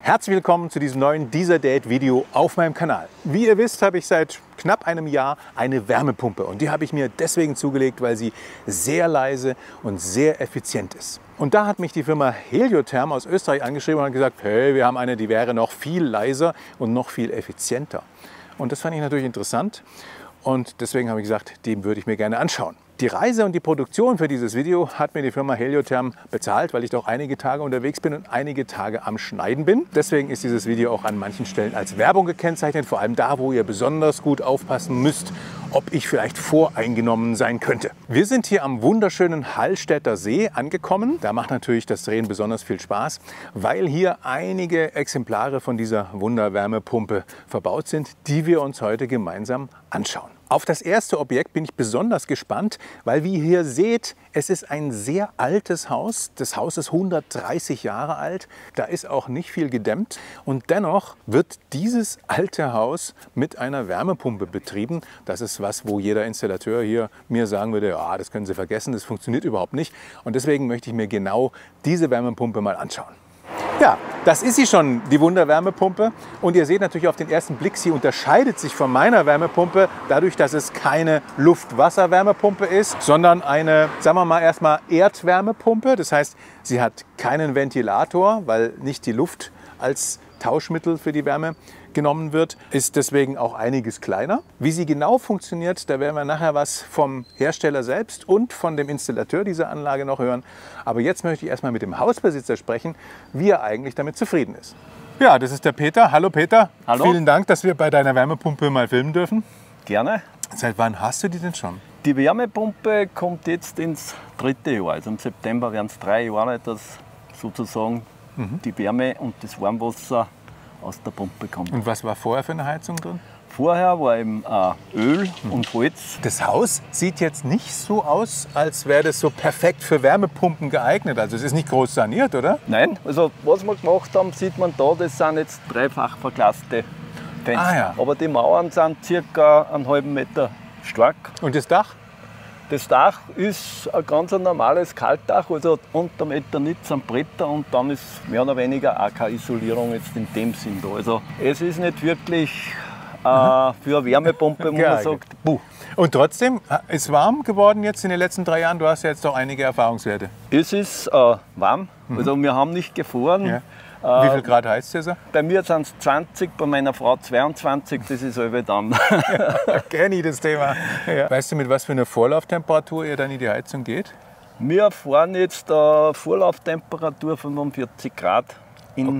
Herzlich willkommen zu diesem neuen Deezerdate-Video auf meinem Kanal. Wie ihr wisst, habe ich seit knapp einem Jahr eine Wärmepumpe und die habe ich mir deswegen zugelegt, weil sie sehr leise und sehr effizient ist. Und da hat mich die Firma Heliotherm aus Österreich angeschrieben und hat gesagt, hey, wir haben eine, die wäre noch viel leiser und noch viel effizienter. Und das fand ich natürlich interessant und deswegen habe ich gesagt, den würde ich mir gerne anschauen. Die Reise und die Produktion für dieses Video hat mir die Firma Heliotherm bezahlt, weil ich doch einige Tage unterwegs bin und einige Tage am Schneiden bin. Deswegen ist dieses Video auch an manchen Stellen als Werbung gekennzeichnet, vor allem da, wo ihr besonders gut aufpassen müsst, ob ich vielleicht voreingenommen sein könnte. Wir sind hier am wunderschönen Hallstätter See angekommen. Da macht natürlich das Drehen besonders viel Spaß, weil hier einige Exemplare von dieser Wunderwärmepumpe verbaut sind, die wir uns heute gemeinsam anschauen. Auf das erste Objekt bin ich besonders gespannt, weil wie ihr hier seht, es ist ein sehr altes Haus. Das Haus ist 130 Jahre alt, da ist auch nicht viel gedämmt und dennoch wird dieses alte Haus mit einer Wärmepumpe betrieben. Das ist was, wo jeder Installateur hier mir sagen würde, ja, das können Sie vergessen, das funktioniert überhaupt nicht. Und deswegen möchte ich mir genau diese Wärmepumpe mal anschauen. Ja, das ist sie schon, die Wunderwärmepumpe. Und ihr seht natürlich auf den ersten Blick, sie unterscheidet sich von meiner Wärmepumpe dadurch, dass es keine Luft-Wasser-Wärmepumpe ist, sondern eine, sagen wir mal erstmal Erdwärmepumpe. Das heißt, sie hat keinen Ventilator, weil nicht die Luft als Tauschmittel für die Wärme genommen wird, ist deswegen auch einiges kleiner. Wie sie genau funktioniert, da werden wir nachher was vom Hersteller selbst und von dem Installateur dieser Anlage noch hören. Aber jetzt möchte ich erstmal mit dem Hausbesitzer sprechen, wie er eigentlich damit zufrieden ist. Ja, das ist der Peter. Hallo Peter. Hallo. Vielen Dank, dass wir bei deiner Wärmepumpe mal filmen dürfen. Gerne. Seit wann hast du die denn schon? Die Wärmepumpe kommt jetzt ins 3. Jahr. Also im September werden es 3 Jahre, dass sozusagen die Wärme und das Warmwasser aus der Pumpe kommt. Und was war vorher für eine Heizung drin? Vorher war eben Öl und Holz. Das Haus sieht jetzt nicht so aus, als wäre das so perfekt für Wärmepumpen geeignet. Also es ist nicht groß saniert, oder? Nein, also was wir gemacht haben, sieht man da, das sind jetzt dreifach verglaste Fenster. Ah, ja. Aber die Mauern sind ca. einen halben Meter stark. Und das Dach? Das Dach ist ein ganz normales Kaltdach, also unter Meter nichts am Bretter und dann ist mehr oder weniger auch keine Isolierung jetzt in dem Sinn da. Also es ist nicht wirklich für eine Wärmepumpe, wo man sagt, puh. Und trotzdem ist warm geworden jetzt in den letzten 3 Jahren. Du hast ja jetzt doch einige Erfahrungswerte. Es ist warm, also wir haben nicht gefroren. Ja. Wie viel Grad heizt es? Bei mir sind es 20, bei meiner Frau 22, das ist halbe dann. Kenne ich das Thema. Ja. Weißt du, mit was für einer Vorlauftemperatur ihr dann in die Heizung geht? Wir fahren jetzt Vorlauftemperatur 45 Grad in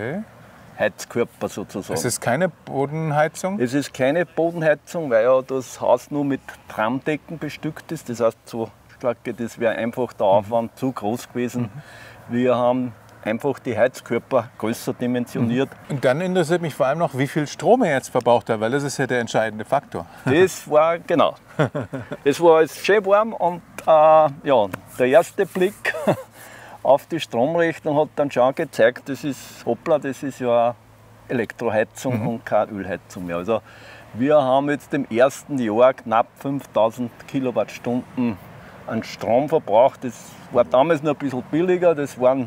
Heizkörper sozusagen. Es ist keine Bodenheizung? Es ist keine Bodenheizung, weil ja das Haus nur mit Tramdecken bestückt ist. Das heißt, so starke, das wäre einfach der Aufwand zu groß gewesen. Wir haben einfach die Heizkörper größer dimensioniert. Und dann interessiert mich vor allem noch, wie viel Strom er jetzt verbraucht hat, weil das ist ja der entscheidende Faktor. Das war, genau. Es war schön warm und ja, der erste Blick auf die Stromrechnung hat dann schon gezeigt, das ist, hoppla, das ist ja eine Elektroheizung und keine Ölheizung mehr. Also wir haben jetzt im ersten Jahr knapp 5000 Kilowattstunden an Strom verbraucht. Das war damals noch ein bisschen billiger, das waren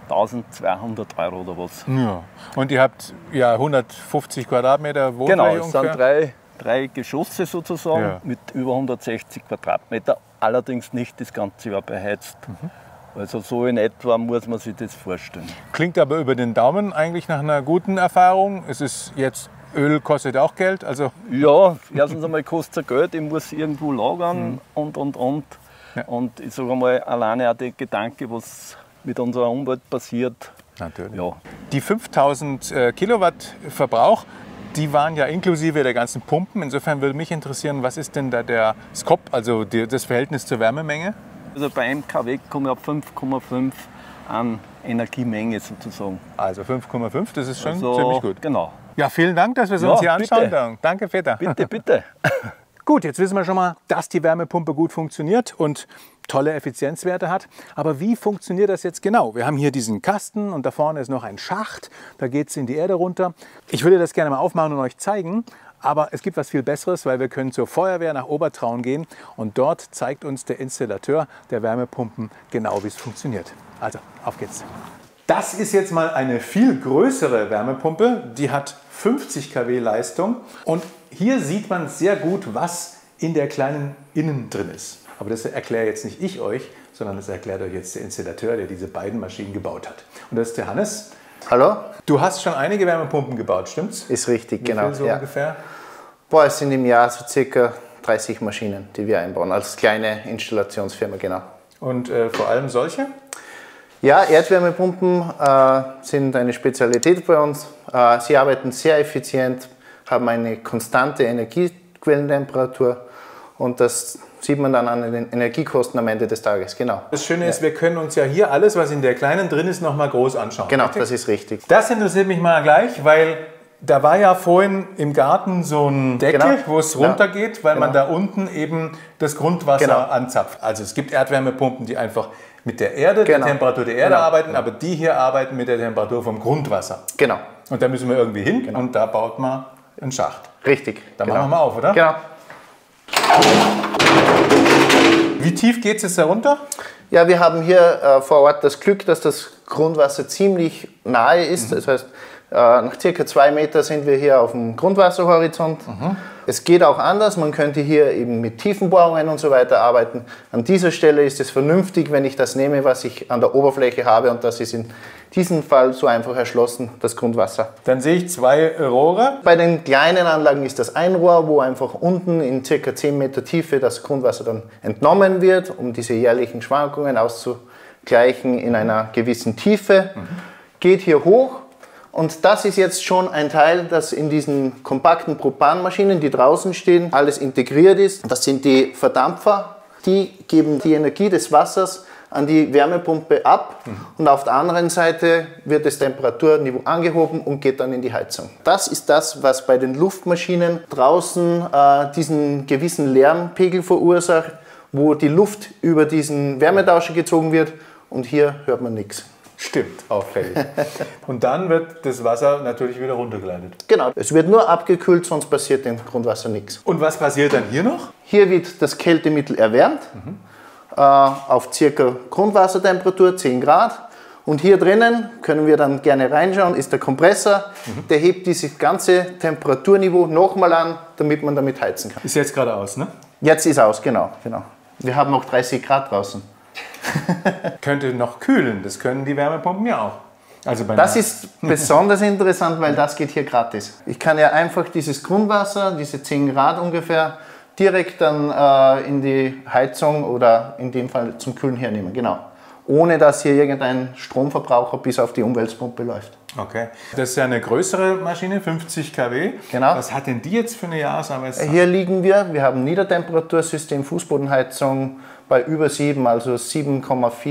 1200 € oder was. Ja. Und ihr habt ja 150 Quadratmeter Wohnfläche ungefähr? Genau, es sind drei Geschosse sozusagen mit über 160 Quadratmeter. Allerdings nicht das ganze Jahr beheizt. Also so in etwa muss man sich das vorstellen. Klingt aber über den Daumen eigentlich nach einer guten Erfahrung. Es ist jetzt, Öl kostet auch Geld. Also ja, erstens einmal kostet es Geld, ich muss irgendwo lagern und. Ja. Und ich sage mal, alleine auch der Gedanke, was mit unserer Umwelt passiert. Natürlich. Ja. Die 5000 Kilowatt Verbrauch, die waren ja inklusive der ganzen Pumpen. Insofern würde mich interessieren, was ist denn da der Skop, also das Verhältnis zur Wärmemenge? Also bei einem kW komme ich auf 5,5 an Energiemenge sozusagen. Also 5,5, das ist schon ziemlich gut. Genau. Ja, vielen Dank, dass wir es uns hier anschauen. Danke, Peter. Bitte, bitte. Gut, jetzt wissen wir schon mal, dass die Wärmepumpe gut funktioniert und tolle Effizienzwerte hat. Aber wie funktioniert das jetzt genau? Wir haben hier diesen Kasten und da vorne ist noch ein Schacht. Da geht es in die Erde runter. Ich würde das gerne mal aufmachen und euch zeigen. Aber es gibt was viel Besseres, weil wir können zur Feuerwehr nach Obertraun gehen und dort zeigt uns der Installateur der Wärmepumpen genau, wie es funktioniert. Also, auf geht's. Das ist jetzt mal eine viel größere Wärmepumpe, die hat 50 kW Leistung und hier sieht man sehr gut, was in der kleinen innen drin ist. Aber das erkläre jetzt nicht ich euch, sondern das erklärt euch jetzt der Installateur, der diese beiden Maschinen gebaut hat. Und das ist der Hannes. Hallo? Du hast schon einige Wärmepumpen gebaut, stimmt's? Ist richtig, Wie genau. viel so ungefähr? Boah, es sind im Jahr so circa 30 Maschinen, die wir einbauen, als kleine Installationsfirma, genau. Und vor allem solche? Ja, Erdwärmepumpen sind eine Spezialität bei uns. Sie arbeiten sehr effizient, haben eine konstante Energiequellentemperatur und das sieht man dann an den Energiekosten am Ende des Tages, genau. Das Schöne ist, wir können uns ja hier alles, was in der kleinen drin ist, nochmal groß anschauen. Genau, richtig? das ist richtig. Das interessiert mich mal gleich, weil da war ja vorhin im Garten so ein Deckel, Genau. wo es runtergeht, weil man da unten eben das Grundwasser anzapft. Also es gibt Erdwärmepumpen, die einfach mit der Erde, der Temperatur der Erde arbeiten, aber die hier arbeiten mit der Temperatur vom Grundwasser. Genau. Und da müssen wir irgendwie hin und da baut man einen Schacht. Richtig. Da machen wir mal auf, oder? Genau. Wie tief geht es jetzt da runter? Ja, wir haben hier vor Ort das Glück, dass das Grundwasser ziemlich nahe ist. Das heißt, nach circa 2 Meter sind wir hier auf dem Grundwasserhorizont. Es geht auch anders, man könnte hier eben mit Tiefenbohrungen und so weiter arbeiten. An dieser Stelle ist es vernünftig, wenn ich das nehme, was ich an der Oberfläche habe, und das ist in diesem Fall so einfach erschlossen, das Grundwasser. Dann sehe ich 2 Rohre. Bei den kleinen Anlagen ist das ein Rohr, wo einfach unten in ca. 10 Meter Tiefe das Grundwasser dann entnommen wird, um diese jährlichen Schwankungen auszugleichen in einer gewissen Tiefe. Geht hier hoch. Und das ist jetzt schon ein Teil, das in diesen kompakten Propanmaschinen, die draußen stehen, alles integriert ist. Das sind die Verdampfer, die geben die Energie des Wassers an die Wärmepumpe ab und auf der anderen Seite wird das Temperaturniveau angehoben und geht dann in die Heizung. Das ist das, was bei den Luftmaschinen draußen diesen gewissen Lärmpegel verursacht, wo die Luft über diesen Wärmetauscher gezogen wird und hier hört man nichts. Stimmt, auffällig. Und dann wird das Wasser natürlich wieder runtergeleitet. Genau, es wird nur abgekühlt, sonst passiert dem Grundwasser nichts. Und was passiert dann hier noch? Hier wird das Kältemittel erwärmt auf circa Grundwassertemperatur 10 Grad. Und hier drinnen können wir dann gerne reinschauen, ist der Kompressor, der hebt dieses ganze Temperaturniveau nochmal an, damit man damit heizen kann. Ist jetzt gerade aus, ne? Jetzt ist aus, genau. Wir haben noch 30 Grad draußen. Könnte noch kühlen, das können die Wärmepumpen ja auch. Also das ist besonders interessant, weil das geht hier gratis. Ich kann ja einfach dieses Grundwasser, diese 10 Grad ungefähr, direkt dann in die Heizung oder in dem Fall zum Kühlen hernehmen, genau. Ohne dass hier irgendein Stromverbraucher bis auf die Umweltpumpe läuft. Okay. Das ist ja eine größere Maschine, 50 kW. Genau. Was hat denn die jetzt für eine Jahresarbeitszeit? Hier liegen wir haben Niedertemperatursystem, Fußbodenheizung bei über 7, also 7,4,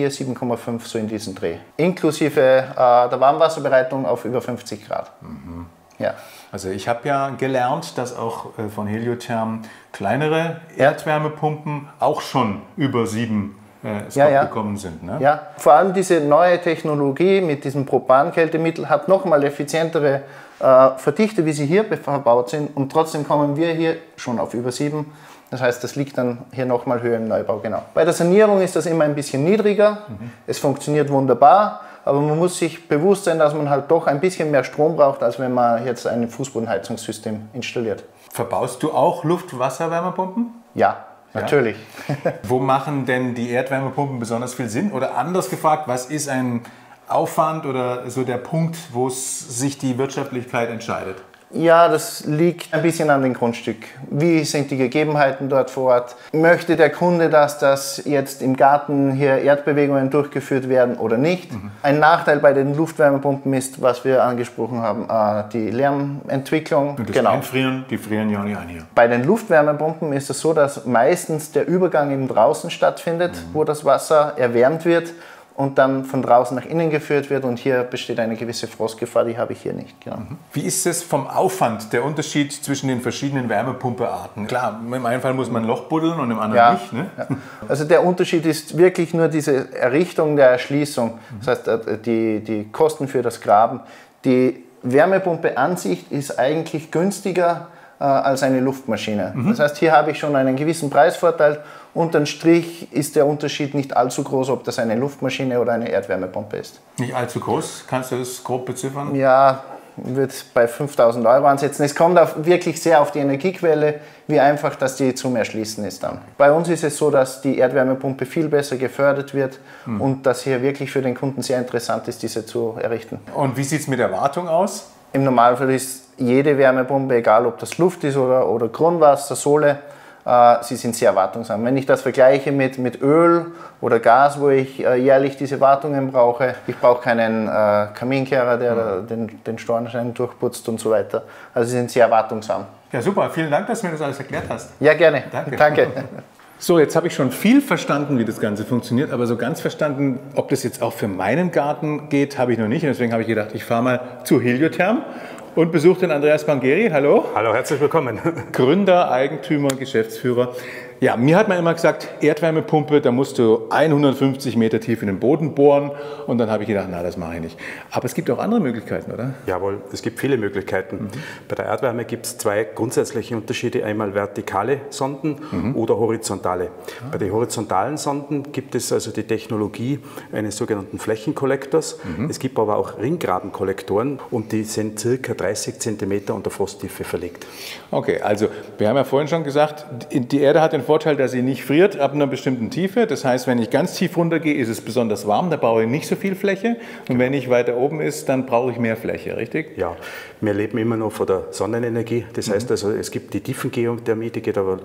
7,5 so in diesem Dreh. Inklusive der Warmwasserbereitung auf über 50 Grad. Ja. Also ich habe ja gelernt, dass auch von Heliotherm kleinere Erdwärmepumpen auch schon über 7 gekommen sind. Ne? Ja, vor allem diese neue Technologie mit diesem Propan-Kältemittel hat nochmal effizientere Verdichter, wie sie hier verbaut sind, und trotzdem kommen wir hier schon auf über 7. Das heißt, das liegt dann hier nochmal höher im Neubau, genau. Bei der Sanierung ist das immer ein bisschen niedriger. Es funktioniert wunderbar, aber man muss sich bewusst sein, dass man halt doch ein bisschen mehr Strom braucht, als wenn man jetzt ein Fußbodenheizungssystem installiert. Verbaust du auch Luft-Wasser-Wärmepumpen? Ja, natürlich. Wo machen denn die Erdwärmepumpen besonders viel Sinn? Oder anders gefragt, was ist ein Aufwand oder so der Punkt, wo sich die Wirtschaftlichkeit entscheidet? Ja, das liegt ein bisschen an dem Grundstück. Wie sind die Gegebenheiten dort vor Ort? Möchte der Kunde, dass das jetzt im Garten hier Erdbewegungen durchgeführt werden oder nicht? Ein Nachteil bei den Luftwärmepumpen ist, was wir angesprochen haben, die Lärmentwicklung. Und das Einfrieren, die frieren ja nicht ein hier. Bei den Luftwärmepumpen ist es so, dass meistens der Übergang eben draußen stattfindet, wo das Wasser erwärmt wird und dann von draußen nach innen geführt wird, und hier besteht eine gewisse Frostgefahr, die habe ich hier nicht. Genau. Wie ist es vom Aufwand, der Unterschied zwischen den verschiedenen Wärmepumpearten? Klar, im einen Fall muss man ein Loch buddeln und im anderen nicht. Ne? Ja. Also der Unterschied ist wirklich nur diese Errichtung der Erschließung, das heißt die Kosten für das Graben. Die Wärmepumpe an sich ist eigentlich günstiger als eine Luftmaschine. Das heißt, hier habe ich schon einen gewissen Preisvorteil. Unterm Strich ist der Unterschied nicht allzu groß, ob das eine Luftmaschine oder eine Erdwärmepumpe ist. Nicht allzu groß? Kannst du das grob beziffern? Ja, wird bei 5.000 € ansetzen. Es kommt wirklich sehr auf die Energiequelle, wie einfach das die zum Erschließen ist dann. Bei uns ist es so, dass die Erdwärmepumpe viel besser gefördert wird und dass hier wirklich für den Kunden sehr interessant ist, diese zu errichten. Und wie sieht es mit der Wartung aus? Im Normalfall ist jede Wärmepumpe, egal ob das Luft ist oder Grundwasser, Sohle, sie sind sehr wartungsarm. Wenn ich das vergleiche mit Öl oder Gas, wo ich jährlich diese Wartungen brauche, ich brauche keinen Kaminkehrer, der den Schornstein durchputzt und so weiter. Also sie sind sehr wartungsarm. Ja, super. Vielen Dank, dass du mir das alles erklärt hast. Ja, gerne. Danke. So, jetzt habe ich schon viel verstanden, wie das Ganze funktioniert, aber so ganz verstanden, ob das jetzt auch für meinen Garten geht, habe ich noch nicht. Und deswegen habe ich gedacht, ich fahre mal zu Heliotherm und besuche den Andreas Bangheri. Hallo. Hallo, herzlich willkommen. Gründer, Eigentümer, Geschäftsführer. Ja, mir hat man immer gesagt, Erdwärmepumpe, da musst du 150 Meter tief in den Boden bohren. Und dann habe ich gedacht, na, das mache ich nicht. Aber es gibt auch andere Möglichkeiten, oder? Jawohl, es gibt viele Möglichkeiten. Bei der Erdwärme gibt es zwei grundsätzliche Unterschiede. Einmal vertikale Sonden oder horizontale. Bei den horizontalen Sonden gibt es also die Technologie eines sogenannten Flächenkollektors. Es gibt aber auch Ringgrabenkollektoren und die sind ca. 30 cm unter Frosttiefe verlegt. Okay, also wir haben ja vorhin schon gesagt, die Erde hat den Vorteil, dass sie nicht friert ab einer bestimmten Tiefe. Das heißt, wenn ich ganz tief runter gehe, ist es besonders warm, da brauche ich nicht so viel Fläche. Und wenn ich weiter oben ist, dann brauche ich mehr Fläche, richtig? Ja, wir leben immer noch von der Sonnenenergie. Das heißt also, es gibt die Tiefengeothermie, die geht aber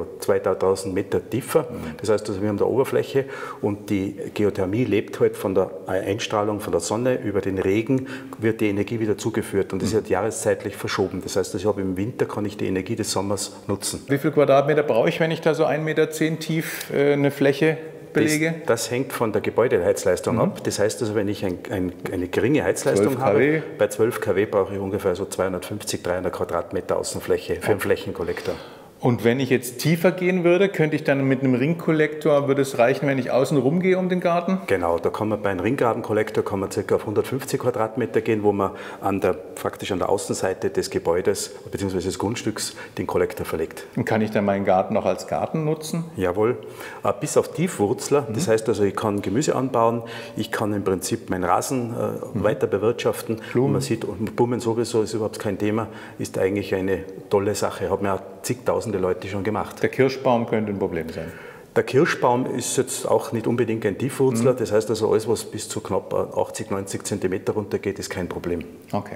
2000 Meter tiefer. Das heißt also, wir haben da Oberfläche und die Geothermie lebt halt von der Einstrahlung von der Sonne über den Regen, wird die Energie wieder zugeführt und das wird jahreszeitlich verschoben. Das heißt, ich habe im Winter kann ich die Energie des Sommers nutzen. Wie viel Quadratmeter brauche ich, wenn ich da so 1,10 Meter tief eine Fläche belege? Das hängt von der Gebäudeheizleistung ab. Das heißt also, wenn ich eine geringe Heizleistung habe, bei 12 kW brauche ich ungefähr so 250, 300 Quadratmeter Außenfläche für einen Flächenkollektor. Und wenn ich jetzt tiefer gehen würde, könnte ich dann mit einem Ringkollektor, würde es reichen, wenn ich außen rumgehe um den Garten? Genau, da kann man bei einem Ringgrabenkollektor ca. auf 150 Quadratmeter gehen, wo man faktisch an der Außenseite des Gebäudes bzw. des Grundstücks den Kollektor verlegt. Und kann ich dann meinen Garten auch als Garten nutzen? Jawohl, bis auf Tiefwurzler. Das heißt also, ich kann Gemüse anbauen, ich kann im Prinzip meinen Rasen weiter bewirtschaften. Blumen. Und man sieht, Blumen sowieso ist überhaupt kein Thema, ist eigentlich eine tolle Sache. Haben ja zigtausende Leute schon gemacht. Der Kirschbaum könnte ein Problem sein. Der Kirschbaum ist jetzt auch nicht unbedingt ein Tiefwurzler, das heißt also alles, was bis zu knapp 80, 90 cm runtergeht, ist kein Problem. Okay.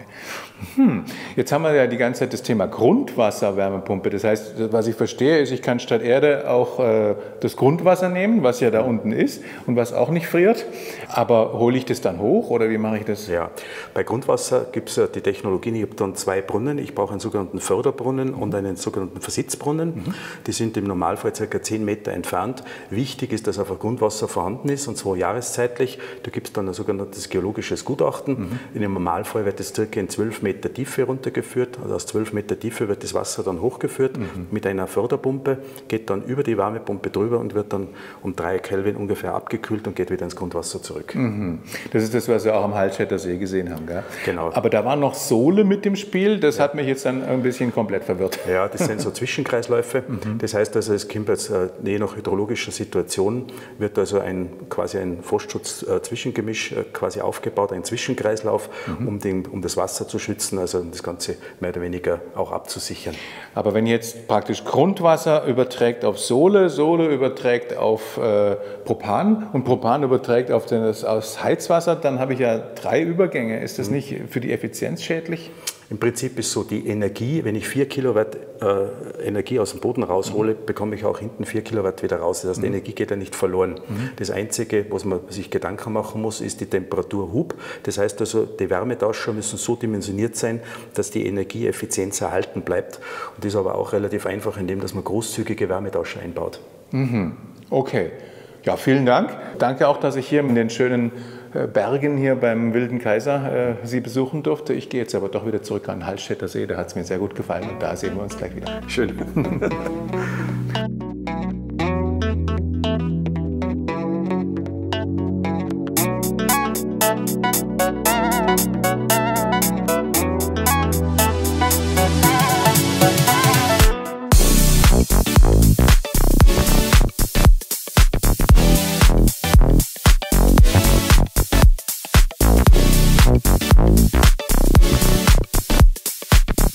Jetzt haben wir ja die ganze Zeit das Thema Grundwasserwärmepumpe. Das heißt, was ich verstehe, ist, ich kann statt Erde auch das Grundwasser nehmen, was ja da unten ist und was auch nicht friert. Aber hole ich das dann hoch oder wie mache ich das? Ja, bei Grundwasser gibt es ja die Technologien, ich habe dann zwei Brunnen. Ich brauche einen sogenannten Förderbrunnen und einen sogenannten Versitzbrunnen. Die sind im Normalfall ca. 10 Meter entfernt. Wichtig ist, dass einfach Grundwasser vorhanden ist, und zwar jahreszeitlich. Da gibt es dann ein sogenanntes geologisches Gutachten. In dem Normalfall wird das circa in 12 Meter Tiefe runtergeführt. Also aus 12 Meter Tiefe wird das Wasser dann hochgeführt mit einer Förderpumpe, geht dann über die Wärmepumpe drüber und wird dann um 3 Kelvin ungefähr abgekühlt und geht wieder ins Grundwasser zurück. Das ist das, was wir auch am Halsstädter See gesehen haben, gell? Genau. Aber da war noch Sohle mit dem Spiel, das hat mich jetzt dann ein bisschen komplett verwirrt. Ja, das sind so Zwischenkreisläufe. Das heißt also, es kommt jetzt je nach hydrologischer Situation, wird also quasi ein Frostschutz-Zwischengemisch quasi aufgebaut, ein Zwischenkreislauf, um das Wasser zu schützen, also das Ganze mehr oder weniger auch abzusichern. Aber wenn jetzt praktisch Grundwasser überträgt auf Sohle, Sohle überträgt auf Propan und Propan überträgt auf das Heizwasser, dann habe ich ja 3 Übergänge. Ist das nicht für die Effizienz schädlich? Im Prinzip ist so die Energie, wenn ich 4 Kilowatt Energie aus dem Boden raushole, bekomme ich auch hinten 4 Kilowatt wieder raus. Das heißt, die Energie geht ja nicht verloren. Das Einzige, was man sich Gedanken machen muss, ist die Temperaturhub. Das heißt also, die Wärmetauscher müssen so dimensioniert sein, dass die Energieeffizienz erhalten bleibt. Und das ist aber auch relativ einfach, indem dass man großzügige Wärmetauscher einbaut. Okay. Ja, vielen Dank. Danke auch, dass ich hier in den schönen Bergen hier beim Wilden Kaiser Sie besuchen durfte. Ich gehe jetzt aber doch wieder zurück an den Halsstädter See. Da hat es mir sehr gut gefallen und da sehen wir uns gleich wieder. Schön.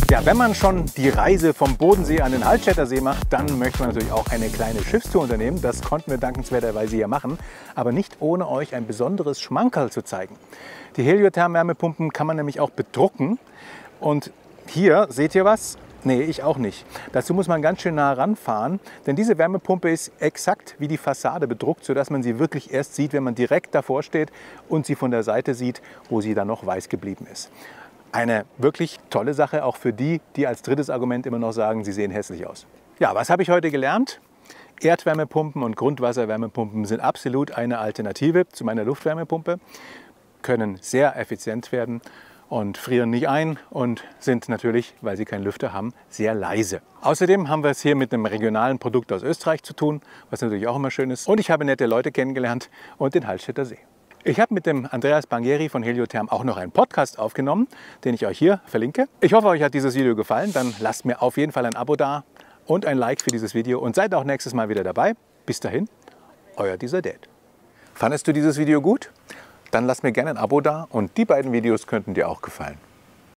Ja, wenn man schon die Reise vom Bodensee an den Hallstätter See macht, dann möchte man natürlich auch eine kleine Schiffstour unternehmen. Das konnten wir dankenswerterweise hier machen, aber nicht ohne euch ein besonderes Schmankerl zu zeigen. Die Heliotherm-Wärmepumpen kann man nämlich auch bedrucken. Und hier, seht ihr was? Nee, ich auch nicht. Dazu muss man ganz schön nah ranfahren, denn diese Wärmepumpe ist exakt wie die Fassade bedruckt, sodass man sie wirklich erst sieht, wenn man direkt davor steht und sie von der Seite sieht, wo sie dann noch weiß geblieben ist. Eine wirklich tolle Sache, auch für die, die als drittes Argument immer noch sagen, sie sehen hässlich aus. Ja, was habe ich heute gelernt? Erdwärmepumpen und Grundwasserwärmepumpen sind absolut eine Alternative zu meiner Luftwärmepumpe, können sehr effizient werden und frieren nicht ein und sind natürlich, weil sie keinen Lüfter haben, sehr leise. Außerdem haben wir es hier mit einem regionalen Produkt aus Österreich zu tun, was natürlich auch immer schön ist. Und ich habe nette Leute kennengelernt und den Hallstätter See. Ich habe mit dem Andreas Bangieri von Heliotherm auch noch einen Podcast aufgenommen, den ich euch hier verlinke. Ich hoffe, euch hat dieses Video gefallen. Dann lasst mir auf jeden Fall ein Abo da und ein Like für dieses Video und seid auch nächstes Mal wieder dabei. Bis dahin, euer dieser Dad. Fandest du dieses Video gut? Dann lasst mir gerne ein Abo da und die beiden Videos könnten dir auch gefallen.